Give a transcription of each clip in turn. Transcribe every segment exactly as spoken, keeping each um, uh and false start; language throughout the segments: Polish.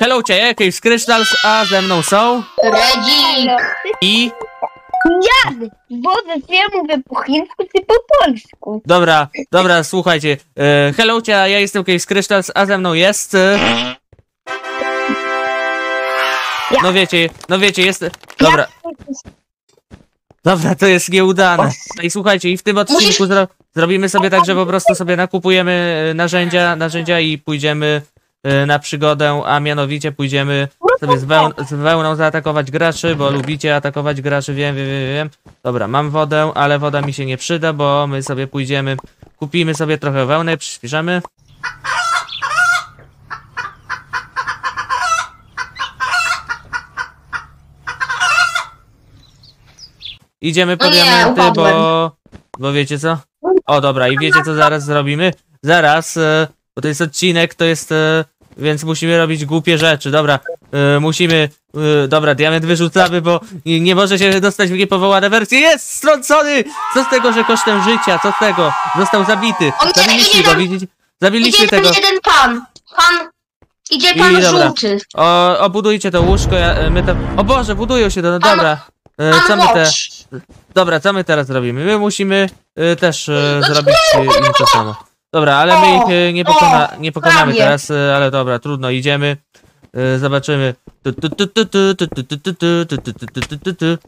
hello, Cave Crystals, a ze mną są... Redzik I... Ja, bo ja mówię po chińsku, ty po polsku. Dobra, dobra, słuchajcie. E, hello, ja jestem Cave Crystals, a ze mną jest... E... No wiecie, no wiecie, jest... Dobra. Dobra, to jest nieudane. I słuchajcie, i w tym odcinku zro zrobimy sobie tak, że po prostu sobie nakupujemy narzędzia, narzędzia i pójdziemy y, na przygodę, a mianowicie pójdziemy sobie z, weł z wełną zaatakować graczy, bo lubicie atakować graczy, wiem, wiem, wiem, wiem. Dobra, mam wodę, ale woda mi się nie przyda, bo my sobie pójdziemy, kupimy sobie trochę wełny, przyspieszamy. Idziemy po O nie, diamenty, bo... upadłem. Bo wiecie co? O dobra, i wiecie co zaraz zrobimy? Zaraz, e, bo to jest odcinek, to jest... E, więc musimy robić głupie rzeczy, dobra. E, musimy... E, dobra, diament wyrzucamy, bo nie, nie może się dostać w niepowołane wersje. Jest! Strącony! Co z tego, że kosztem życia? Co z tego? Został zabity. On nie, Zabiliśmy nie, go, nie, widzicie? Zabiliśmy idzie tego. tam jeden pan. Pan... Idzie pan I dobra. żółty. O, obudujcie to łóżko, ja, e, my tam... O Boże, budują się to, no Pan- dobra. E, Pan co my te... Watch. Dobra, co my teraz robimy? My musimy y, też y, No zrobić y, im to samo. Dobra, ale my ich y, nie, pokona nie pokonamy prawie. teraz, y, ale dobra, trudno, idziemy. Y, zobaczymy. Tu, tu, tu, tu, tu, tu, tu, tu, tu, tu, tu, tu, tu, tu, tu, tu.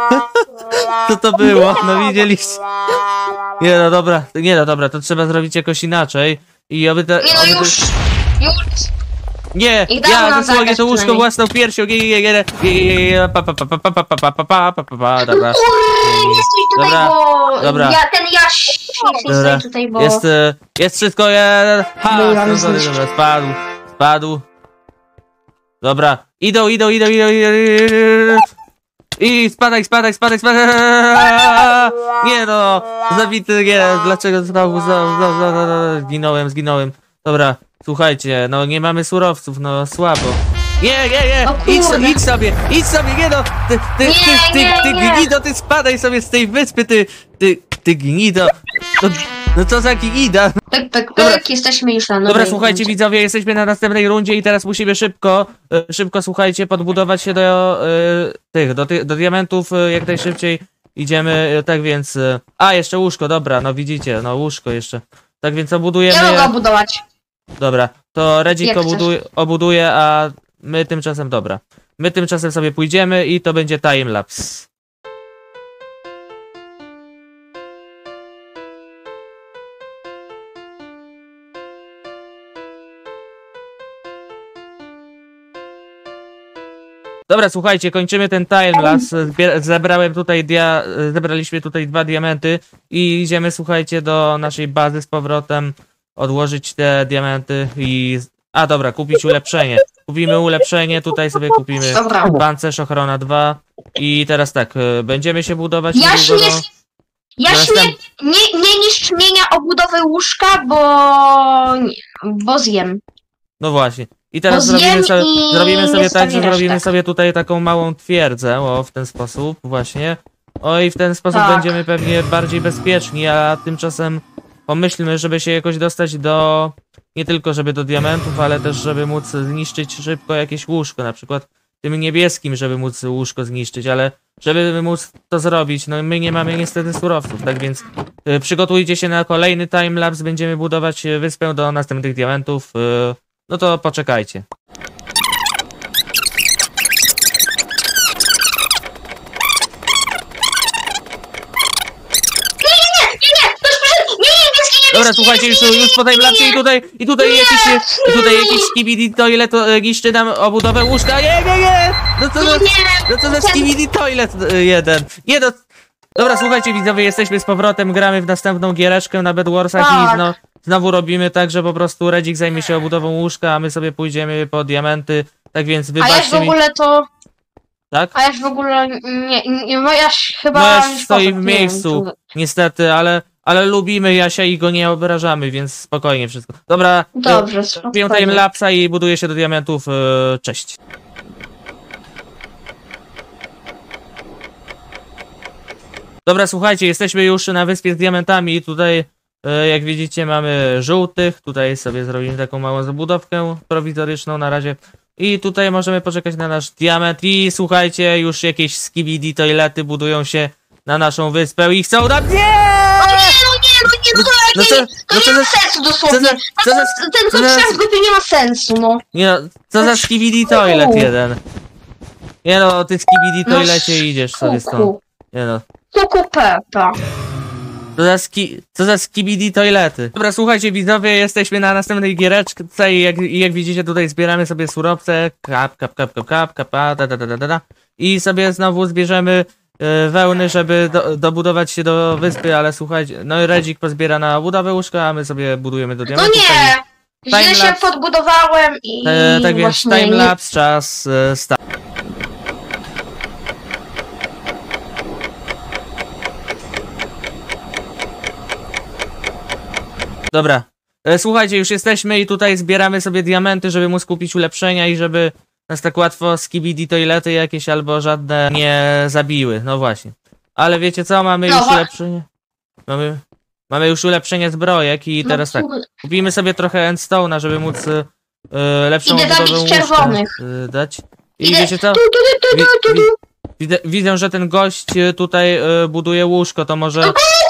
Co to było? No widzieliście? Nie no dobra, nie no dobra, to trzeba zrobić jakoś inaczej. I oby te... Nie no oby te... już. Już. Nie, I dał ja nam zasłonię zakaz to łóżko przynajmniej. własną piersią. Nie, nie, nie, nie, nie, nie, nie, pa, pa, pa, pa, pa, pa, pa, pa, pa, pa, pa, pa, dobra. Kurde, nie stój tutaj, Dobra, bo... dobra. Ja, ten Jaś... Nie Dobra. stój tutaj, bo... Jest, e, jest wszystko, jeden. Ha, No, ja no, dobra, myślę, dobra, spadł, spadł. Dobra, idą, idą, idą, idą, idą, idą. I spadaj, spadaj, spadaj, spadaj. Nie no, zabity, nie, dlaczego znowu, znowu, znowu, znowu, znowu, zginąłem, zginąłem. Dobra, słuchajcie, no nie mamy surowców, no słabo. Nie, nie, nie, O idź, kurde. idź sobie, idź sobie, nie no, ty, ty, Nie, ty, ty, nie, ty, nie. gnido, ty spadaj sobie z tej wyspy, ty, ty, ty gnido. No, no co za gida. Pyk, pyk, Dobra. pyk, jesteśmy już na Dobra, nowej słuchajcie rundzie. widzowie, jesteśmy na następnej rundzie i teraz musimy szybko, e, szybko słuchajcie, podbudować się do e, tych, do, ty, do diamentów e, jak najszybciej. Idziemy, e, tak więc... E, a, jeszcze łóżko, dobra, no widzicie, no łóżko jeszcze. Tak więc obudujemy... Ja mogę budować. Dobra, to Redzik Jak obuduje, obuduje, a my tymczasem, dobra. My tymczasem sobie pójdziemy i to będzie timelapse. Dobra, słuchajcie, kończymy ten timelapse. Zbier- Zebrałem tutaj dia zebraliśmy tutaj dwa diamenty i idziemy, słuchajcie, do naszej bazy z powrotem, odłożyć te diamenty i... A dobra, kupić ulepszenie. Kupimy ulepszenie, tutaj sobie kupimy Dobra. pancerz ochrona dwa i teraz tak, y, będziemy się budować Jaś niedługo nie... do... Jaś Zaraz nie, nie, nie niszcz mienia obudowy łóżka, bo... Bo zjem. No właśnie. I teraz Bo zrobimy zjem sobie, i zrobimy sobie nie tak, że zostawię zrobimy resztek. sobie tutaj taką małą twierdzę, o, w ten sposób właśnie. O, i w ten sposób Tak. będziemy pewnie bardziej bezpieczni, a tymczasem pomyślmy, żeby się jakoś dostać do... Nie tylko żeby do diamentów, ale też żeby móc zniszczyć szybko jakieś łóżko, na przykład tym niebieskim, żeby móc łóżko zniszczyć, ale żeby móc to zrobić, no my nie mamy niestety surowców, tak więc y, przygotujcie się na kolejny timelapse, będziemy budować y, wyspę do następnych diamentów, y, no to poczekajcie. Nie, nie, proszę, proszę, nie, niebieski, niebieski, Dobra, słuchajcie, już, już po timelapse i tutaj, i tutaj Nie! jakiś, i tutaj jakiś skibidi toilet y, niszczy nam obudowę łóżka, nie, nie, nie, no co za, nie, no co za skibidi toilet y, jeden, nie no. Dobra, słuchajcie widzowie, jesteśmy z powrotem, gramy w następną giereczkę na Bedwarsach Tak. i zno, znowu robimy tak, że po prostu Redzik zajmie się obudową łóżka, a my sobie pójdziemy po diamenty, tak więc A wybaczcie Jaś w mi, ogóle to... tak? A Jaś w ogóle nie... nie no Jaś chyba... No Jaś już stoi poszedł, w nie wiem, miejscu, czy- niestety, ale, ale lubimy Jasia i go nie obrażamy, więc spokojnie wszystko. Dobra, Dobrze, robię spokojnie. timelapsa i buduję się do diamentów, e, cześć. Dobra, słuchajcie, jesteśmy już na wyspie z diamentami. Tutaj, e, jak widzicie, mamy żółtych. Tutaj sobie zrobimy taką małą zabudowkę prowizoryczną na razie. I tutaj możemy poczekać na nasz diament. I słuchajcie, już jakieś skibidi toilety budują się na naszą wyspę i chcą nam... Nie! No nie, no nie, no nie, no to, No nie, co- to no nie co ma za- sensu dosłownie. co za- co za- Ten co za- koncept głupie nie ma sensu, no. Nie no, co za skibidi toilet jeden. Nie no, ty skibidi No toilecie idziesz sobie stąd. Kuku, Nie no. kuku Pepa. Co za, ski, co za skibidi toilety. Dobra, słuchajcie widzowie, jesteśmy na następnej giereczce i jak, i jak widzicie tutaj zbieramy sobie surowce, kap, kap, kap, kap, kap, kap, a, da, da, da, da, da. I sobie znowu zbierzemy e, wełny, żeby do, dobudować się do wyspy, ale słuchajcie, no i Redzik pozbiera na budowę łóżka, a my sobie budujemy do No diamentu. nie, źle się timelapse. podbudowałem i E, tak więc właśnie nie... timelapse, czas e, start. Dobra. E, słuchajcie, już jesteśmy i tutaj zbieramy sobie diamenty, żeby móc kupić ulepszenia i żeby nas tak łatwo skibidi toilety jakieś albo żadne nie zabiły. No właśnie. Ale wiecie co? Mamy No już wa- ulepszenie. Mamy, mamy już ulepszenie zbrojek i No teraz tak. kurde. Kupimy sobie trochę endstone'a, żeby móc e, e, lepszą Idę zabić budowę łóżka, czerwonych. e, dać. I Idę- wiecie co? Tu, tu, tu, Wi tu, tu, wi tu. widzę, widzę, że ten gość e, tutaj e, buduje łóżko, to może...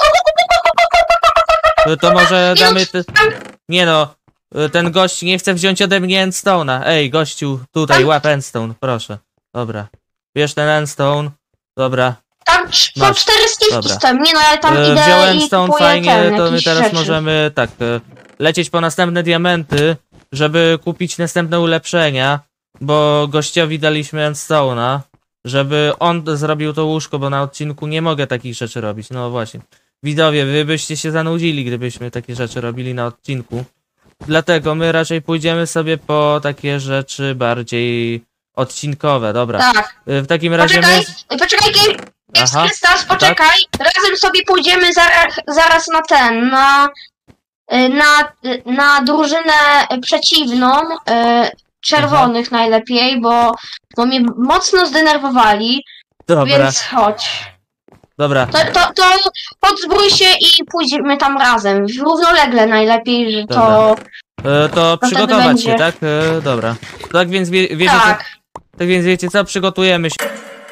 e, To może damy... Te... Nie no, e, ten gość nie chce wziąć ode mnie endstone'a. Ej, gościu, tutaj, łap endstone, proszę. Dobra. Bierz ten endstone. Dobra. Tam cz- po Masz. cztery stówki Dobra. stoją. Nie no, ja tam E, idę Wziąłem i stone kupuję fajnie, ten, to my jakieś teraz rzeczy. możemy tak e, lecieć po następne diamenty, żeby kupić następne ulepszenia, bo gościowi daliśmy endstone'a, żeby on zrobił to łóżko, bo na odcinku nie mogę takich rzeczy robić. No właśnie. Widzowie, wy byście się zanudzili, gdybyśmy takie rzeczy robili na odcinku. Dlatego my raczej pójdziemy sobie po takie rzeczy bardziej odcinkowe, dobra. Tak. E, W takim razie Poczekaj, my... poczekaj, Game- Game Aha, Krystas, poczekaj. Razem sobie pójdziemy zaraz, zaraz na ten, na, y, na, y, na drużynę przeciwną, y, czerwonych najlepiej, bo, bo mnie mocno zdenerwowali, Dobra, więc chodź. dobra. To, to, to podzbrój się i pójdziemy tam razem, równolegle najlepiej, że to... E, to wtedy przygotować będzie. się, tak? E, dobra. Tak więc wie, wiecie co, Tak. tak więc wiecie co? Przygotujemy się.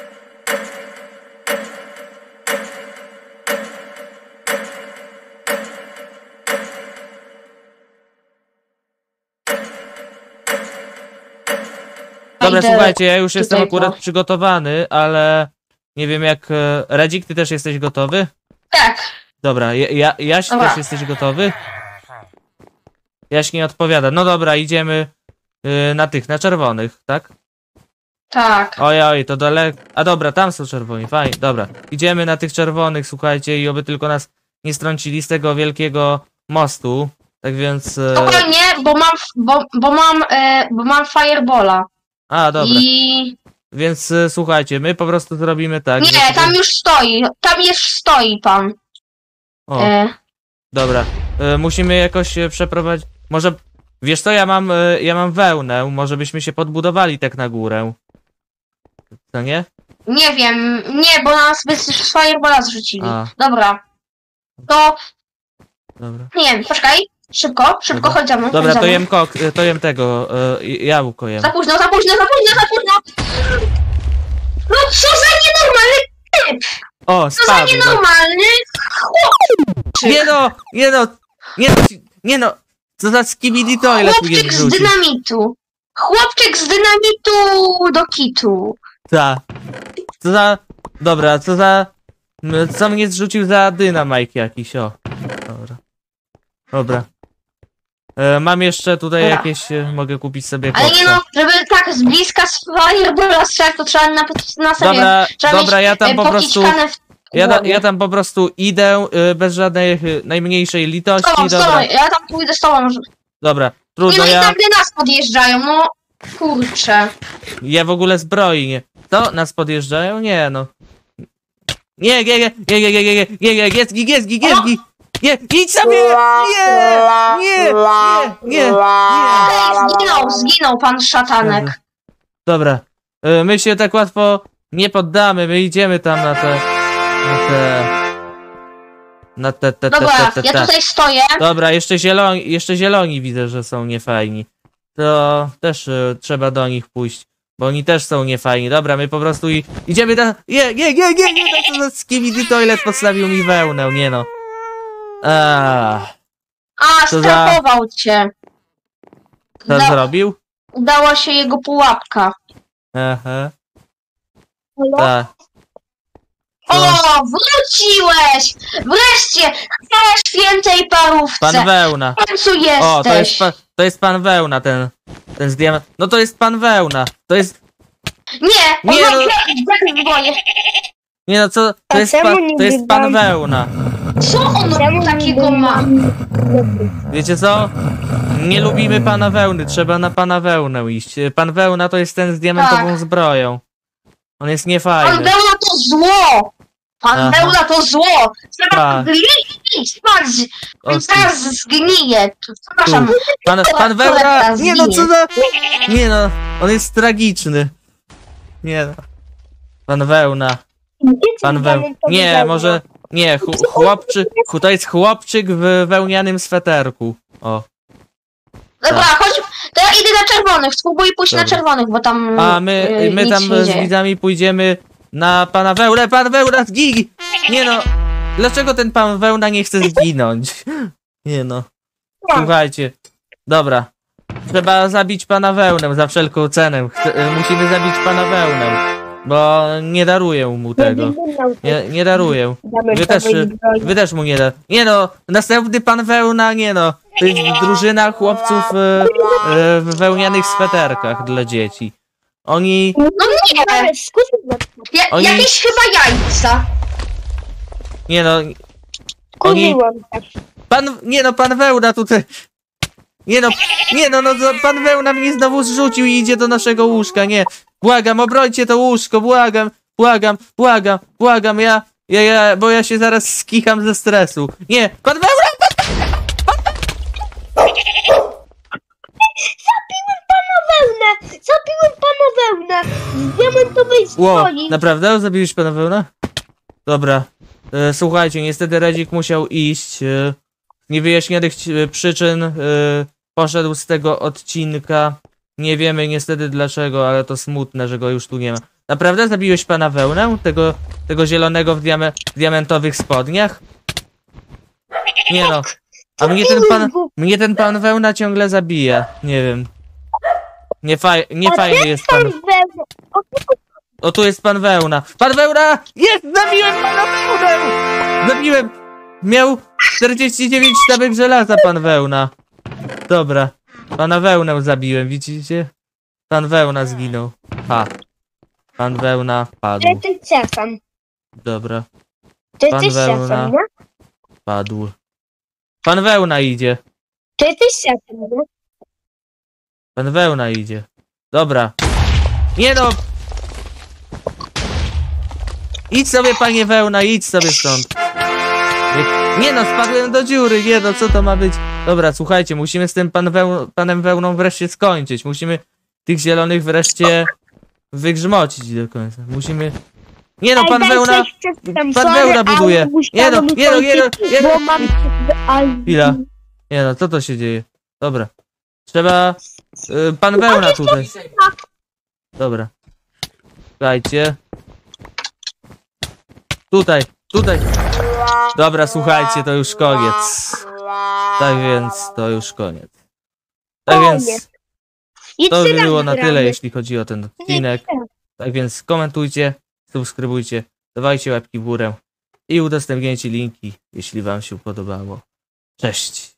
Dobra, Idę słuchajcie, ja już jestem tutaj akurat po- przygotowany, ale nie wiem jak... e, Redzik, ty też jesteś gotowy? Tak. Dobra, ja, ja, Jaś, Dobra. też jesteś gotowy? Jaś nie odpowiada. No dobra, idziemy y, na tych, na czerwonych, tak? Tak. Oj, oj, to daleko. A dobra, tam są czerwoni, fajnie, dobra. Idziemy na tych czerwonych, słuchajcie, i oby tylko nas nie strącili z tego wielkiego mostu. Tak więc... E... Spokojnie, bo mam, bo, bo mam, e, bo mam Firebola. A, dobra. I... Więc e, słuchajcie, my po prostu zrobimy tak. że Nie, tutaj- tam już stoi. Tam już stoi pan. O, E, dobra. E, musimy jakoś e, przeprowadzić... Może... Wiesz co, ja mam, e, ja mam wełnę, może byśmy się podbudowali tak na górę. Co nie? nie wiem, nie, bo nas by z Firebola zrzucili. A. Dobra. To, Dobra. nie wiem, poczekaj. Szybko, szybko, Dobra. chodź za mną. Dobra, chodź za to mną. jem kok, e, to jem tego, e, jabłko jem. Za późno, za późno, za późno, za późno! No co za nienormalny, O, co za spadł. nienormalny chłopczyk! Nie no, nie no, nie no, nie no, co za skibidi toilet tu jest Chłopczyk z wrzucił. dynamitu. Chłopczyk z dynamitu do kitu. Ta. Co za, dobra, co za, m, co mnie zrzucił za dynamajk jakiś, o. Dobra. Dobra. E, mam jeszcze tutaj Dobra. jakieś, e, mogę kupić sobie Ale nie koksa. no, żeby tak z bliska z Firebola strzelać, to trzeba na, na serio. Dobra, trzeba dobra, mieć, ja tam e, po prostu, pokiczkane w ja, da, głowie. ja tam po prostu idę, e, bez żadnej, e, najmniejszej Z litości, tobą, z tobą, dobra, ja tam pójdę z tobą. Nie dobra, no trudno, i ja, nagle nas podjeżdżają, no kurczę. ja w ogóle zbroi nie. Co? Nas podjeżdżają? Nie no. Nie, nie, nie, nie, nie, nie, nie, nie, nie, nie, jest gig, jest gig, jest gig. Nie, idź sobie! Nie! Nie! Nie! Nie! Nie! Ej, zginął, zginął pan szatanek. Dobra. E, My się tak łatwo nie poddamy, my idziemy tam na te... Na te... Na te, te, te, Dobra, te, te, ja te. tutaj stoję. Dobra, jeszcze zieloni, jeszcze zieloni widzę, że są niefajni. to też y, trzeba do nich pójść, bo oni też są niefajni. Dobra, my po prostu i idziemy na... Nie, nie, nie, nie, nie, no, to Skibidi Toilet postawił mi wełnę, nie no. Eee, A, Co za- strafował cię. co Da- zrobił? Udała się jego pułapka. Aha, Halo? tak. O, wróciłeś! Wreszcie! Chwała świętej parówce! Pan Wełna. W końcu jesteś! O, to jest, pa, to jest pan Wełna, ten, ten z diament. No to jest pan Wełna. To jest... Nie! Nie, Nie, no- no... boję. Nie no, co? To A jest, czemu pa, nie to jest pan biegam? Wełna. Co on Czemu takiego nie ma? Wiecie co? Nie lubimy pana Wełny, trzeba na pana Wełnę iść. Pan Wełna to jest ten z diamentową Tak. zbroją. On jest Pan niefajny. Wełna to zło! Pan Aha. Wełna to zło! Trzeba Tak. zgnić! Patrz! O, On teraz zgnije! Przepraszam. Pan, pan Wełna... Nie no, co za... Nie no, on jest tragiczny. Nie no. Pan Wełna. Pan Wełna. Nie, może... Nie, chu, chłopczyk... chu- To jest chłopczyk w wełnianym sweterku. O. Dobra, Tak. chodź. To ja idę na czerwonych. Spróbuj pójść Dobra. na czerwonych, bo tam. A my, y, my nic tam się nie z dzieje. widzami pójdziemy na pana Wełnę. Pan Wełna zgini! Nie no, dlaczego ten pan Wełna nie chce zginąć? Nie no, słuchajcie. Dobra, trzeba zabić pana Wełnę za wszelką cenę. Chce, musimy zabić pana Wełnę, bo nie daruję mu tego. Nie, nie daruję. Wy też, wy też mu nie da. Nie no, następny pan Wełna, nie no. To jest drużyna chłopców e, e, w wełnianych sweterkach dla dzieci. Oni... No nie! Ja, Oni- Jakieś chyba jajca. Nie no, oni... Kupiłam tak. Pan, nie no, pan Wełna tutaj... Nie no, nie no, no to pan Wełna mnie znowu zrzucił i idzie do naszego łóżka, nie. Błagam, obrońcie to łóżko, błagam, błagam, błagam, błagam, ja... Ja, ja, bo ja się zaraz skicham ze stresu. Nie, pan Wełna! Wełnę! Zabiłem pana wełnę! Z diamentowej Ło, zbroi! naprawdę? Zabiłeś pana Wełna? Dobra. E, słuchajcie, niestety Redzik musiał iść. E, z niewyjaśnionych e, przyczyn e, poszedł z tego odcinka. Nie wiemy niestety dlaczego, ale to smutne, że go już tu nie ma. Naprawdę zabiłeś pana Wełnę? Tego, tego zielonego w diame, diamentowych spodniach? Nie no. A mnie ten pan, mnie ten pan Wełna ciągle zabija. Nie wiem. Nie, faj, nie fajny jest pan. Pan wełnę! O, O, tu jest pan Wełna. Pan Wełna! Jest! Zabiłem pana Wełnę! Zabiłem! Miał czterdzieści dziewięć sztabek żelaza, pan Wełna. Dobra. Pana Wełnę zabiłem, widzicie? Pan Wełna zginął. Ha. Pan Wełna padł. Czy ty szefem? Dobra. Czy Pan ty wełna. szefem, nie? Padł. Pan Wełna idzie. Czy ty szefem, nie? Pan Wełna idzie. Dobra. Nie no! Idź sobie, panie Wełna, idź sobie stąd. Nie- Nie no, spadłem do dziury, nie no, co to ma być? Dobra, słuchajcie, musimy z tym pan Weł, panem Wełną wreszcie skończyć. Musimy tych zielonych wreszcie wygrzmocić do końca. Musimy... Nie no, Ej, pan daj Wełna... coś przedtem, Pan sorry, Wełna ale buduje. Nie no, musiałam nie no, nie no, kończyć, nie no. Bo mam... Aj, Chwila. Nie no, co to się dzieje? Dobra. Trzeba... Y, pan Wełna tutaj. Dobra. Słuchajcie. Tutaj, tutaj. Dobra, słuchajcie, to już koniec. Tak więc, to już koniec. Tak więc, I to trzy by razy było na tyle, gramy. jeśli chodzi o ten odcinek. Tak więc komentujcie, subskrybujcie, dawajcie łapki w górę i udostępniajcie linki, jeśli wam się podobało. Cześć!